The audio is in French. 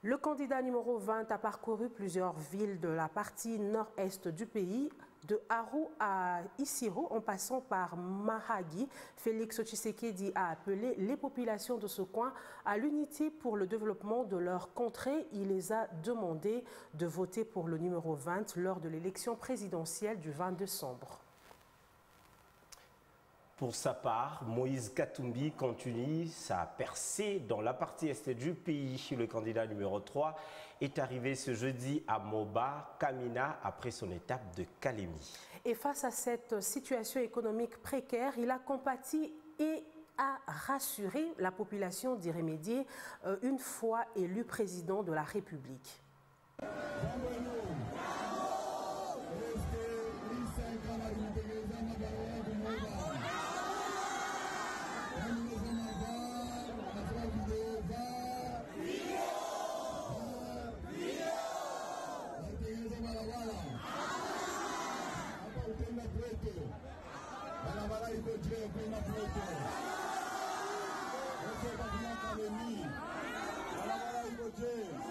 Le candidat numéro 20 a parcouru plusieurs villes de la partie nord-est du pays, de Aru à Isiro en passant par Mahagi. Félix Tshisekedi a appelé les populations de ce coin à l'unité pour le développement de leur contrée. Il les a demandé de voter pour le numéro 20 lors de l'élection présidentielle du 20 décembre. Pour sa part, Moïse Katumbi continue sa percée dans la partie est du pays. Le candidat numéro 3 est arrivé ce jeudi à Moba, Kamina, après son étape de Kalemi. Et face à cette situation économique précaire, il a compati et a rassuré la population d'y remédier une fois élu président de la République. Barabara iko je?